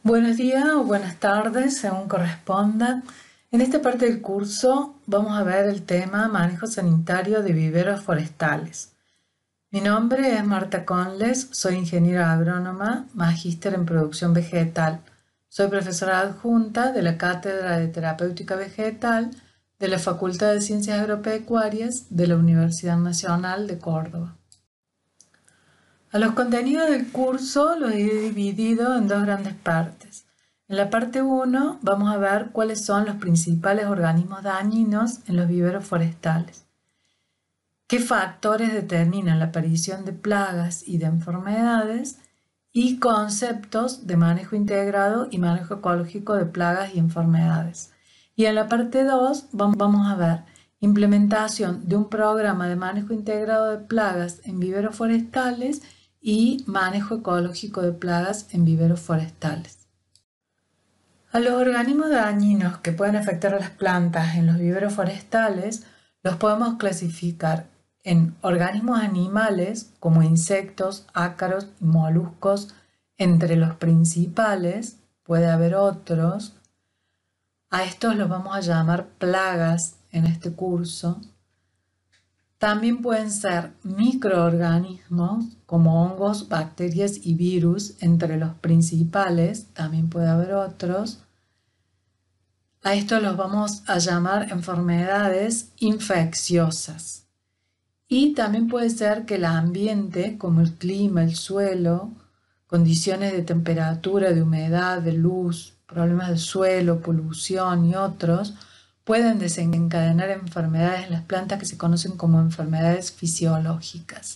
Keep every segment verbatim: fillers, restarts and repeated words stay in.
Buenos días o buenas tardes, según corresponda. En esta parte del curso vamos a ver el tema manejo sanitario de viveros forestales. Mi nombre es Marta Conles, soy ingeniera agrónoma, magíster en producción vegetal. Soy profesora adjunta de la Cátedra de Terapéutica Vegetal de la Facultad de Ciencias Agropecuarias de la Universidad Nacional de Córdoba. A los contenidos del curso los he dividido en dos grandes partes. En la parte uno vamos a ver cuáles son los principales organismos dañinos en los viveros forestales. Qué factores determinan la aparición de plagas y de enfermedades y conceptos de manejo integrado y manejo ecológico de plagas y enfermedades. Y en la parte dos vamos a ver implementación de un programa de manejo integrado de plagas en viveros forestales y manejo ecológico de plagas en viveros forestales. A los organismos dañinos que pueden afectar a las plantas en los viveros forestales los podemos clasificar en organismos animales como insectos, ácaros y moluscos. Entre los principales puede haber otros. A estos los vamos a llamar plagas en este curso. También pueden ser microorganismos como hongos, bacterias y virus. Entre los principales también puede haber otros. A estos los vamos a llamar enfermedades infecciosas. Y también puede ser que el ambiente, como el clima, el suelo, condiciones de temperatura, de humedad, de luz, problemas de suelo, polución y otros, pueden desencadenar enfermedades en las plantas que se conocen como enfermedades fisiológicas.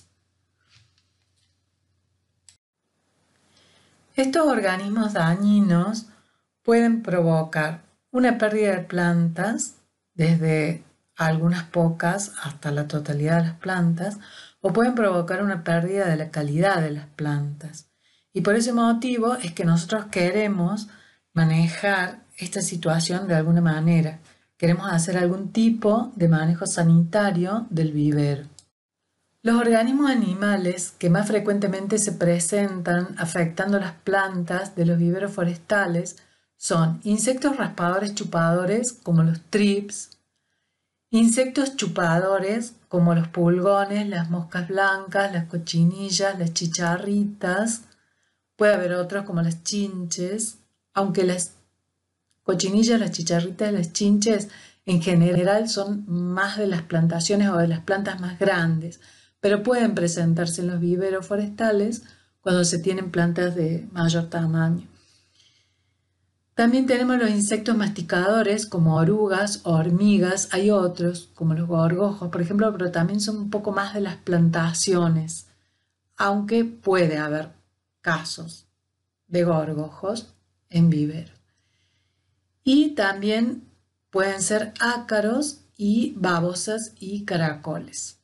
Estos organismos dañinos pueden provocar una pérdida de plantas, desde algunas pocas hasta la totalidad de las plantas, o pueden provocar una pérdida de la calidad de las plantas. Y por ese motivo es que nosotros queremos manejar esta situación de alguna manera. Queremos hacer algún tipo de manejo sanitario del vivero. Los organismos animales que más frecuentemente se presentan afectando las plantas de los viveros forestales son insectos raspadores chupadores como los thrips, insectos chupadores como los pulgones, las moscas blancas, las cochinillas, las chicharritas. Puede haber otros como las chinches, aunque las cochinillas, las chicharritas y las chinches en general son más de las plantaciones o de las plantas más grandes, pero pueden presentarse en los viveros forestales cuando se tienen plantas de mayor tamaño. También tenemos los insectos masticadores como orugas o hormigas. Hay otros como los gorgojos, por ejemplo, pero también son un poco más de las plantaciones, aunque puede haber casos de gorgojos en viveros. Y también pueden ser ácaros y babosas y caracoles.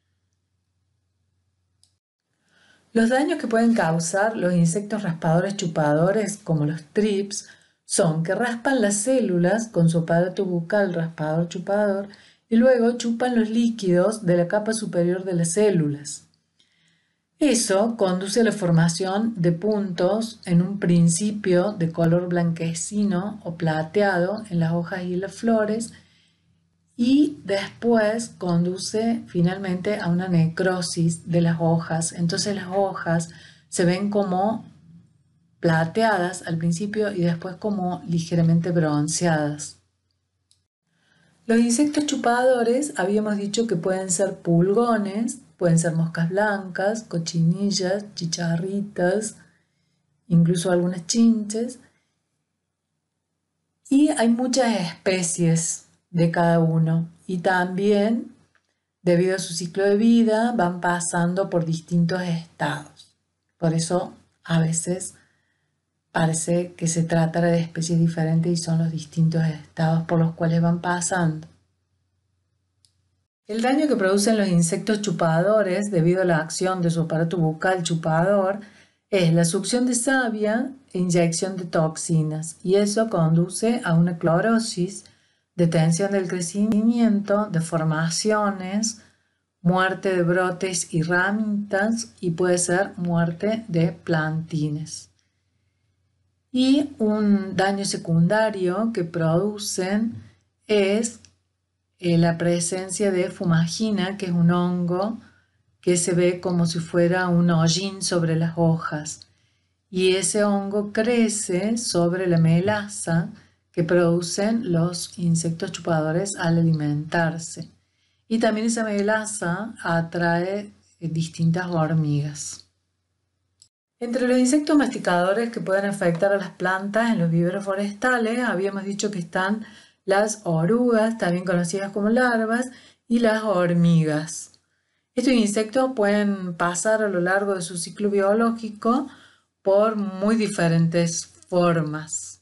Los daños que pueden causar los insectos raspadores chupadores, como los thrips, son que raspan las células con su aparato bucal raspador chupador y luego chupan los líquidos de la capa superior de las células. Eso conduce a la formación de puntos en un principio de color blanquecino o plateado en las hojas y las flores, y después conduce finalmente a una necrosis de las hojas. Entonces las hojas se ven como plateadas al principio y después como ligeramente bronceadas. Los insectos chupadores habíamos dicho que pueden ser pulgones, pueden ser moscas blancas, cochinillas, chicharritas, incluso algunas chinches. Y hay muchas especies de cada uno. Y también, debido a su ciclo de vida, van pasando por distintos estados. Por eso, a veces parece que se trata de especies diferentes y son los distintos estados por los cuales van pasando. El daño que producen los insectos chupadores debido a la acción de su aparato bucal chupador es la succión de savia e inyección de toxinas, y eso conduce a una clorosis, detención del crecimiento, deformaciones, muerte de brotes y ramitas, y puede ser muerte de plantines. Y un daño secundario que producen es eh, la presencia de fumagina, que es un hongo que se ve como si fuera un hollín sobre las hojas. Y ese hongo crece sobre la melaza que producen los insectos chupadores al alimentarse. Y también esa melaza atrae eh, distintas hormigas. Entre los insectos masticadores que pueden afectar a las plantas en los viveros forestales, habíamos dicho que están las orugas, también conocidas como larvas, y las hormigas. Estos insectos pueden pasar a lo largo de su ciclo biológico por muy diferentes formas.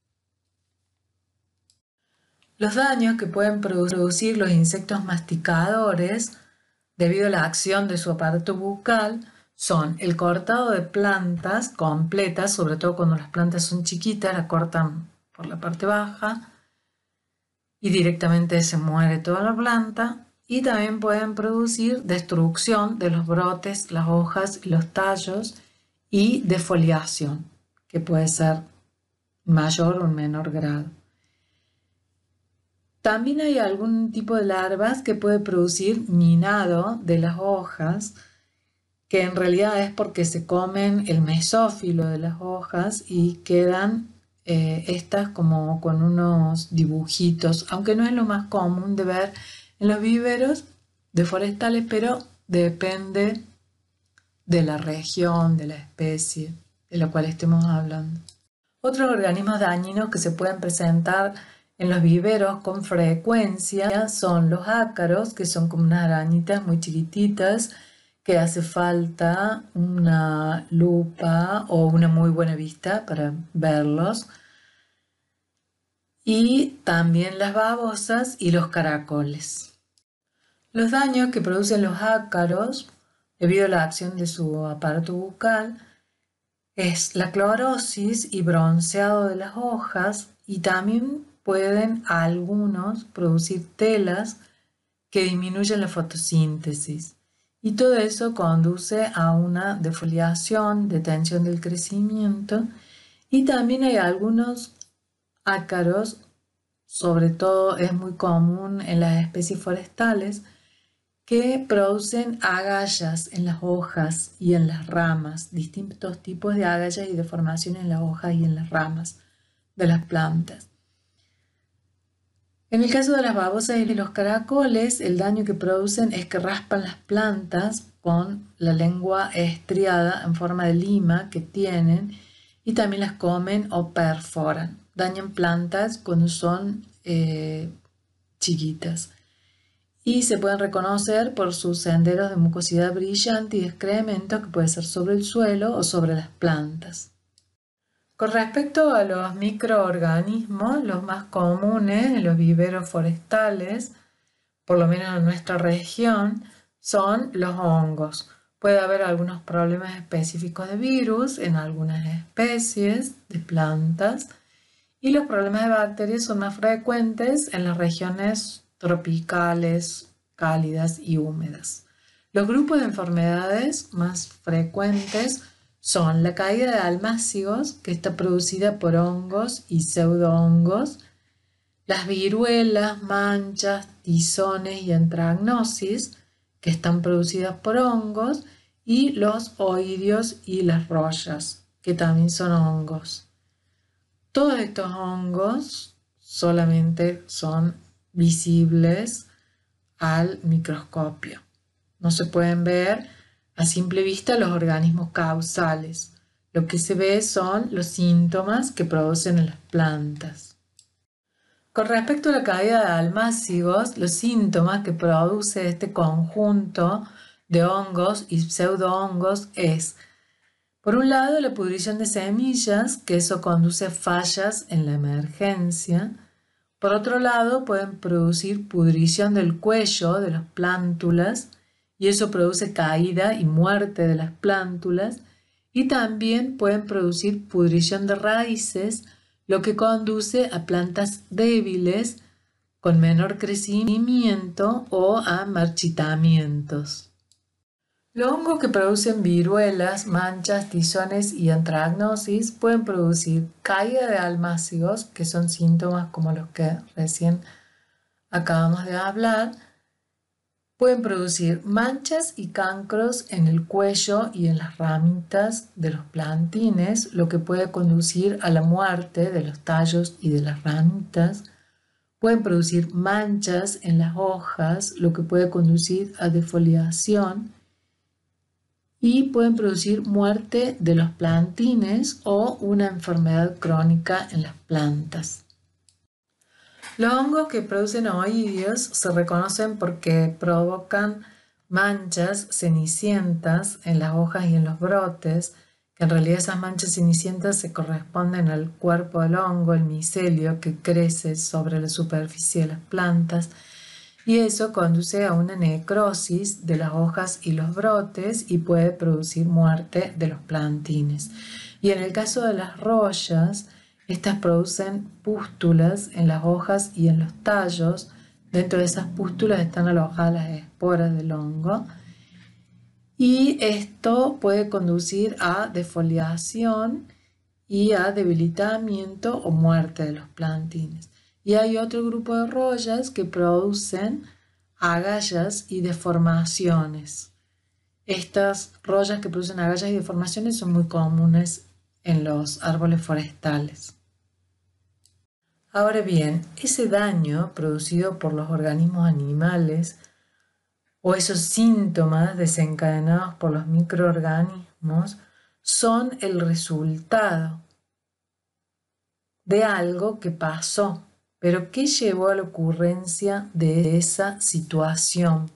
Los daños que pueden producir los insectos masticadores debido a la acción de su aparato bucal son el cortado de plantas completas, sobre todo cuando las plantas son chiquitas, las cortan por la parte baja y directamente se muere toda la planta. Y también pueden producir destrucción de los brotes, las hojas y los tallos y defoliación, que puede ser mayor o en menor grado. También hay algún tipo de larvas que puede producir minado de las hojas, que en realidad es porque se comen el mesófilo de las hojas y quedan eh, estas como con unos dibujitos, aunque no es lo más común de ver en los viveros de forestales, pero depende de la región, de la especie de la cual estemos hablando. Otros organismos dañinos que se pueden presentar en los viveros con frecuencia son los ácaros, que son como unas arañitas muy chiquititas que hace falta una lupa o una muy buena vista para verlos. Y también las babosas y los caracoles. Los daños que producen los ácaros debido a la acción de su aparato bucal es la clorosis y bronceado de las hojas, y también pueden algunos producir telas que disminuyen la fotosíntesis. Y todo eso conduce a una defoliación, detención del crecimiento, y también hay algunos ácaros, sobre todo es muy común en las especies forestales, que producen agallas en las hojas y en las ramas, distintos tipos de agallas y deformaciones en las hojas y en las ramas de las plantas. En el caso de las babosas y de los caracoles, el daño que producen es que raspan las plantas con la lengua estriada en forma de lima que tienen, y también las comen o perforan. Dañan plantas cuando son eh, chiquitas. Y se pueden reconocer por sus senderos de mucosidad brillante y de excremento que puede ser sobre el suelo o sobre las plantas. Con respecto a los microorganismos, los más comunes en los viveros forestales, por lo menos en nuestra región, son los hongos. Puede haber algunos problemas específicos de virus en algunas especies de plantas, y los problemas de bacterias son más frecuentes en las regiones tropicales, cálidas y húmedas. Los grupos de enfermedades más frecuentes son la caída de almácigos, que está producida por hongos y pseudohongos, las viruelas, manchas, tizones y antragnosis, que están producidas por hongos, y los oidios y las rollas, que también son hongos. Todos estos hongos solamente son visibles al microscopio. No se pueden ver a simple vista los organismos causales. Lo que se ve son los síntomas que producen en las plantas. Con respecto a la caída de almácigos, los síntomas que produce este conjunto de hongos y pseudohongos es, por un lado, la pudrición de semillas, que eso conduce a fallas en la emergencia. Por otro lado, pueden producir pudrición del cuello de las plántulas, y eso produce caída y muerte de las plántulas. Y también pueden producir pudrición de raíces, lo que conduce a plantas débiles con menor crecimiento o a marchitamientos. Los hongos que producen viruelas, manchas, tizones y antracnosis pueden producir caída de almácigos, que son síntomas como los que recién acabamos de hablar. Pueden producir manchas y cancros en el cuello y en las ramitas de los plantines, lo que puede conducir a la muerte de los tallos y de las ramitas. Pueden producir manchas en las hojas, lo que puede conducir a defoliación. Y pueden producir muerte de los plantines o una enfermedad crónica en las plantas. Los hongos que producen oídios se reconocen porque provocan manchas cenicientas en las hojas y en los brotes, que en realidad esas manchas cenicientas se corresponden al cuerpo del hongo, el micelio, que crece sobre la superficie de las plantas, y eso conduce a una necrosis de las hojas y los brotes y puede producir muerte de los plantines. Y en el caso de las rollas, estas producen pústulas en las hojas y en los tallos. Dentro de esas pústulas están alojadas las esporas del hongo. Y esto puede conducir a defoliación y a debilitamiento o muerte de los plantines. Y hay otro grupo de rollas que producen agallas y deformaciones. Estas rollas que producen agallas y deformaciones son muy comunes en los árboles forestales. Ahora bien, ese daño producido por los organismos animales o esos síntomas desencadenados por los microorganismos son el resultado de algo que pasó. Pero ¿qué llevó a la ocurrencia de esa situación?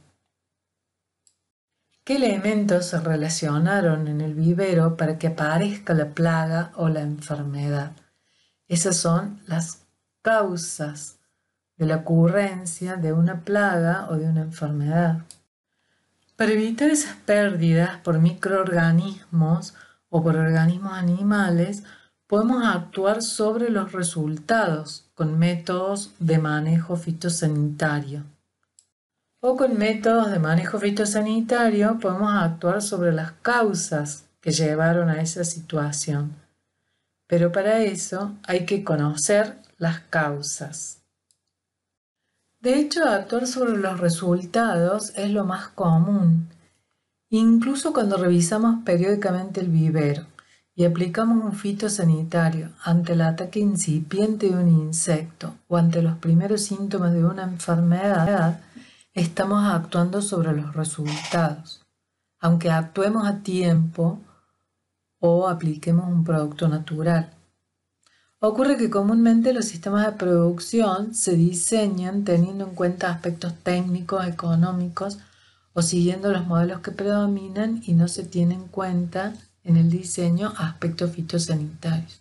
¿Qué elementos se relacionaron en el vivero para que aparezca la plaga o la enfermedad? Esas son las causas de la ocurrencia de una plaga o de una enfermedad. Para evitar esas pérdidas por microorganismos o por organismos animales, podemos actuar sobre los resultados con métodos de manejo fitosanitario. O con métodos de manejo fitosanitario podemos actuar sobre las causas que llevaron a esa situación. Pero para eso hay que conocer las causas. De hecho, actuar sobre los resultados es lo más común, incluso cuando revisamos periódicamente el vivero y aplicamos un fitosanitario ante el ataque incipiente de un insecto o ante los primeros síntomas de una enfermedad, estamos actuando sobre los resultados, aunque actuemos a tiempo o apliquemos un producto natural. Ocurre que comúnmente los sistemas de producción se diseñan teniendo en cuenta aspectos técnicos, económicos o siguiendo los modelos que predominan y no se tienen en cuenta en el diseño aspectos fitosanitarios.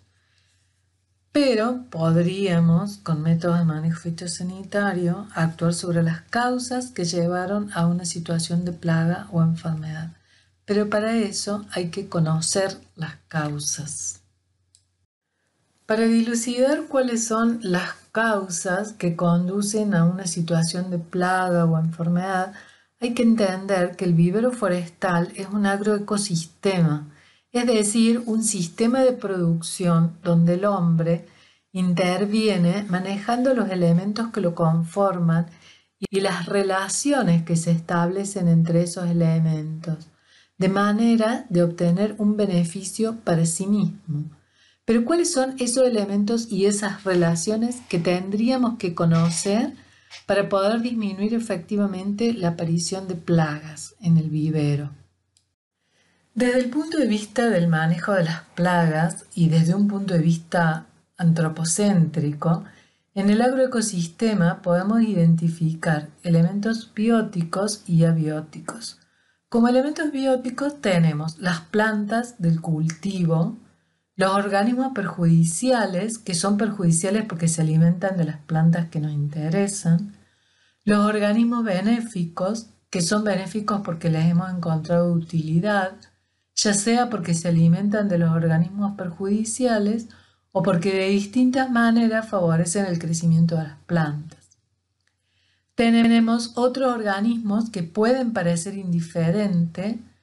Pero podríamos, con métodos de manejo fitosanitario, actuar sobre las causas que llevaron a una situación de plaga o enfermedad. Pero para eso hay que conocer las causas. Para dilucidar cuáles son las causas que conducen a una situación de plaga o enfermedad, hay que entender que el vivero forestal es un agroecosistema, es decir, un sistema de producción donde el hombre interviene manejando los elementos que lo conforman y las relaciones que se establecen entre esos elementos, de manera de obtener un beneficio para sí mismo. Pero ¿cuáles son esos elementos y esas relaciones que tendríamos que conocer para poder disminuir efectivamente la aparición de plagas en el vivero? Desde el punto de vista del manejo de las plagas y desde un punto de vista antropocéntrico, en el agroecosistema podemos identificar elementos bióticos y abióticos. Como elementos bióticos tenemos las plantas del cultivo, los organismos perjudiciales, que son perjudiciales porque se alimentan de las plantas que nos interesan, los organismos benéficos, que son benéficos porque les hemos encontrado utilidad, ya sea porque se alimentan de los organismos perjudiciales o porque de distintas maneras favorecen el crecimiento de las plantas. Tenemos otros organismos que pueden parecer indiferentes,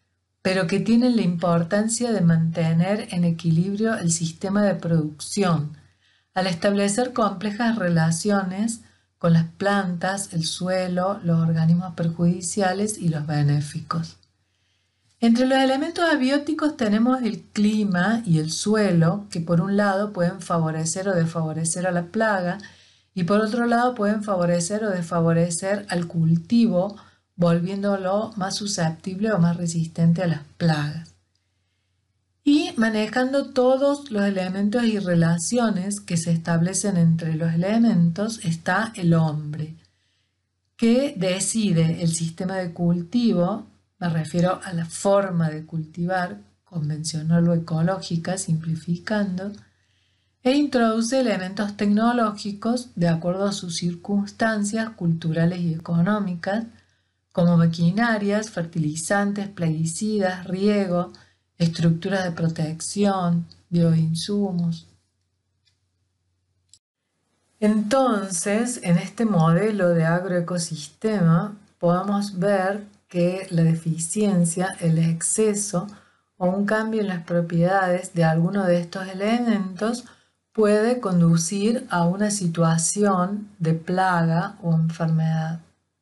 pero que tienen la importancia de mantener en equilibrio el sistema de producción, al establecer complejas relaciones con las plantas, el suelo, los organismos perjudiciales y los benéficos. Entre los elementos abióticos tenemos el clima y el suelo, que por un lado pueden favorecer o desfavorecer a la plaga, y por otro lado pueden favorecer o desfavorecer al cultivo, volviéndolo más susceptible o más resistente a las plagas. Y manejando todos los elementos y relaciones que se establecen entre los elementos está el hombre, que decide el sistema de cultivo, me refiero a la forma de cultivar, convencional o ecológica, simplificando, e introduce elementos tecnológicos de acuerdo a sus circunstancias culturales y económicas, como maquinarias, fertilizantes, plaguicidas, riego, estructuras de protección, bioinsumos. Entonces, en este modelo de agroecosistema podemos ver que la deficiencia, el exceso o un cambio en las propiedades de alguno de estos elementos puede conducir a una situación de plaga o enfermedad.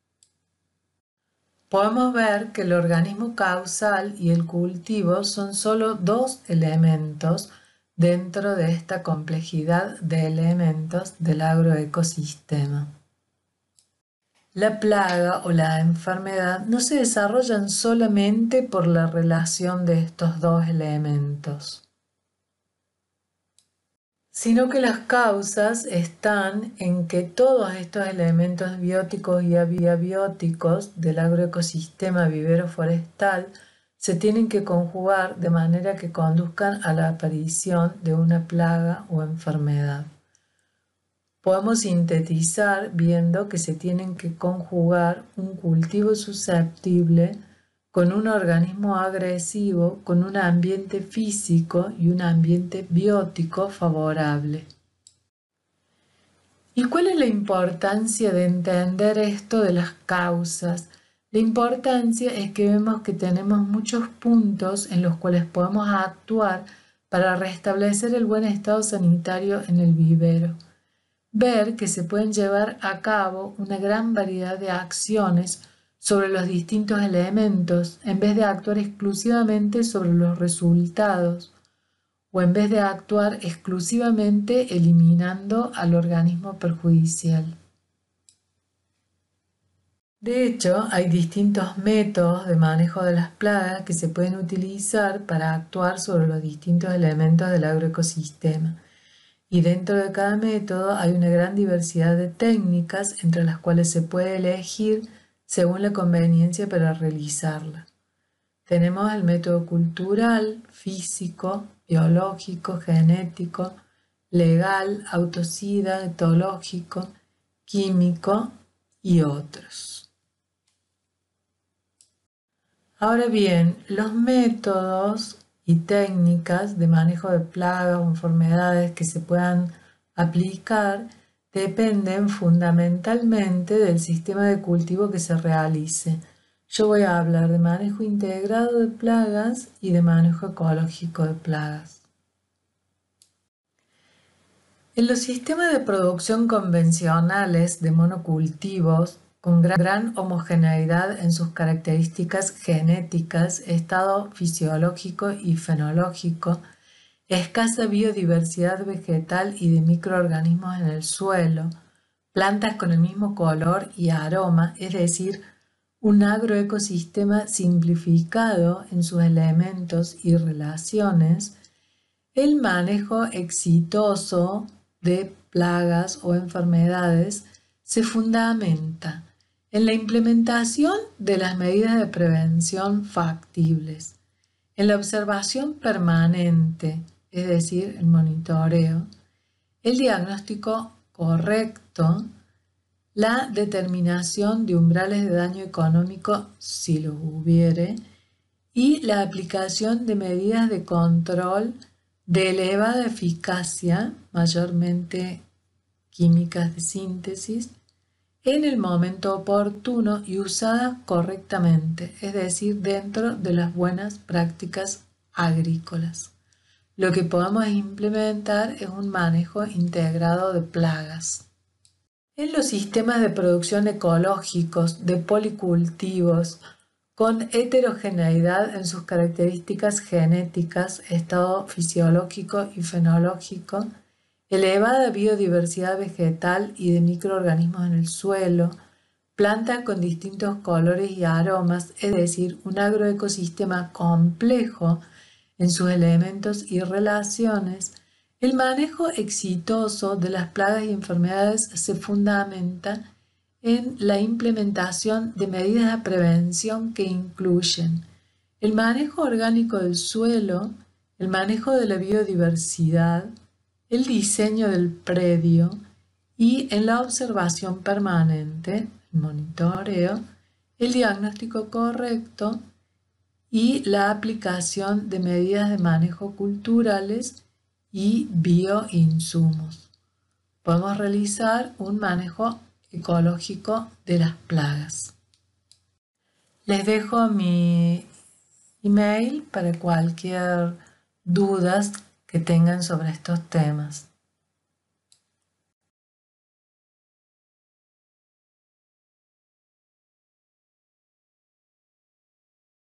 Podemos ver que el organismo causal y el cultivo son solo dos elementos dentro de esta complejidad de elementos del agroecosistema. La plaga o la enfermedad no se desarrollan solamente por la relación de estos dos elementos, sino que las causas están en que todos estos elementos bióticos y abióticos del agroecosistema vivero forestal se tienen que conjugar de manera que conduzcan a la aparición de una plaga o enfermedad. Podemos sintetizar viendo que se tienen que conjugar un cultivo susceptible con un organismo agresivo, con un ambiente físico y un ambiente biótico favorable. ¿Y cuál es la importancia de entender esto de las causas? La importancia es que vemos que tenemos muchos puntos en los cuales podemos actuar para restablecer el buen estado sanitario en el vivero. Ver que se pueden llevar a cabo una gran variedad de acciones sobre los distintos elementos en vez de actuar exclusivamente sobre los resultados o en vez de actuar exclusivamente eliminando al organismo perjudicial. De hecho, hay distintos métodos de manejo de las plagas que se pueden utilizar para actuar sobre los distintos elementos del agroecosistema. Y dentro de cada método hay una gran diversidad de técnicas entre las cuales se puede elegir según la conveniencia para realizarla. Tenemos el método cultural, físico, biológico, genético, legal, autocida, etológico, químico y otros. Ahora bien, los métodos y técnicas de manejo de plagas o enfermedades que se puedan aplicar dependen fundamentalmente del sistema de cultivo que se realice. Yo voy a hablar de manejo integrado de plagas y de manejo ecológico de plagas. En los sistemas de producción convencionales de monocultivos, con gran homogeneidad en sus características genéticas, estado fisiológico y fenológico, escasa biodiversidad vegetal y de microorganismos en el suelo, plantas con el mismo color y aroma, es decir, un agroecosistema simplificado en sus elementos y relaciones, el manejo exitoso de plagas o enfermedades se fundamenta en la implementación de las medidas de prevención factibles, en la observación permanente, es decir, el monitoreo, el diagnóstico correcto, la determinación de umbrales de daño económico si los hubiere y la aplicación de medidas de control de elevada eficacia, mayormente químicas de síntesis, en el momento oportuno y usadas correctamente, es decir, dentro de las buenas prácticas agrícolas. Lo que podemos implementar es un manejo integrado de plagas. En los sistemas de producción ecológicos de policultivos, con heterogeneidad en sus características genéticas, estado fisiológico y fenológico, elevada biodiversidad vegetal y de microorganismos en el suelo, planta con distintos colores y aromas, es decir, un agroecosistema complejo en sus elementos y relaciones, el manejo exitoso de las plagas y enfermedades se fundamenta en la implementación de medidas de prevención que incluyen el manejo orgánico del suelo, el manejo de la biodiversidad, el diseño del predio y en la observación permanente, el monitoreo, el diagnóstico correcto y la aplicación de medidas de manejo culturales y bioinsumos. Podemos realizar un manejo ecológico de las plagas. Les dejo mi email para cualquier dudas que tengan sobre estos temas.